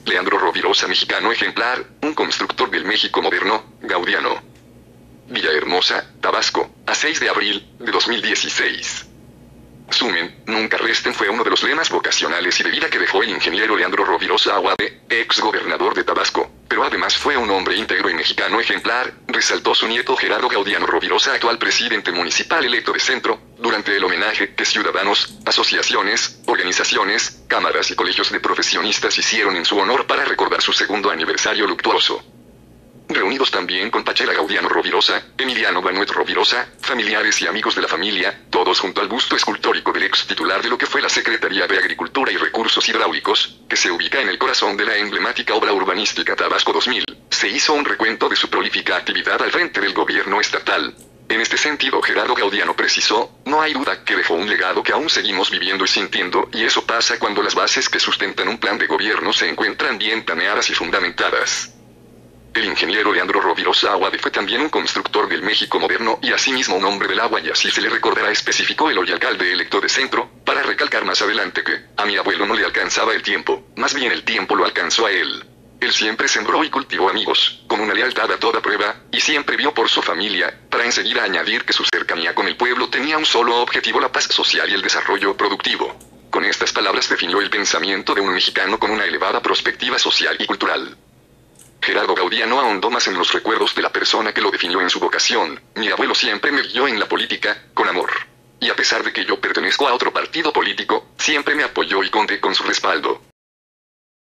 Leandro Rovirosa, mexicano ejemplar, un constructor del México moderno, gaudiano. Villahermosa, Tabasco, a 6 de abril de 2016. Sumen, nunca resten fue uno de los lemas vocacionales y de vida que dejó el ingeniero Leandro Rovirosa Aguade, ex gobernador de Tabasco, pero además fue un hombre íntegro y mexicano ejemplar, resaltó su nieto Gerardo Gaudiano Rovirosa, actual presidente municipal electo de Centro, durante el homenaje que ciudadanos, asociaciones, organizaciones, cámaras y colegios de profesionistas hicieron en su honor para recordar su segundo aniversario luctuoso. Reunidos también con Pachela Gaudiano Rovirosa, Emiliano Banuet Rovirosa, familiares y amigos de la familia, todos junto al busto escultórico del ex titular de lo que fue la Secretaría de Agricultura y Recursos Hidráulicos, que se ubica en el corazón de la emblemática obra urbanística Tabasco 2000, se hizo un recuento de su prolífica actividad al frente del gobierno estatal. En este sentido, Gerardo Gaudiano precisó, no hay duda que dejó un legado que aún seguimos viviendo y sintiendo, y eso pasa cuando las bases que sustentan un plan de gobierno se encuentran bien planeadas y fundamentadas. El ingeniero Leandro Rovirosa Aguade fue también un constructor del México moderno y asimismo un hombre del agua, y así se le recordará, especificó el hoy alcalde electo de Centro, para recalcar más adelante que, a mi abuelo no le alcanzaba el tiempo, más bien el tiempo lo alcanzó a él. Él siempre sembró y cultivó amigos, con una lealtad a toda prueba, y siempre vio por su familia, para enseguida añadir que su cercanía con el pueblo tenía un solo objetivo: la paz social y el desarrollo productivo. Con estas palabras definió el pensamiento de un mexicano con una elevada perspectiva social y cultural. Gerardo Gaudiano ahondó más en los recuerdos de la persona que lo definió en su vocación: mi abuelo siempre me guió en la política, con amor. Y a pesar de que yo pertenezco a otro partido político, siempre me apoyó y conté con su respaldo.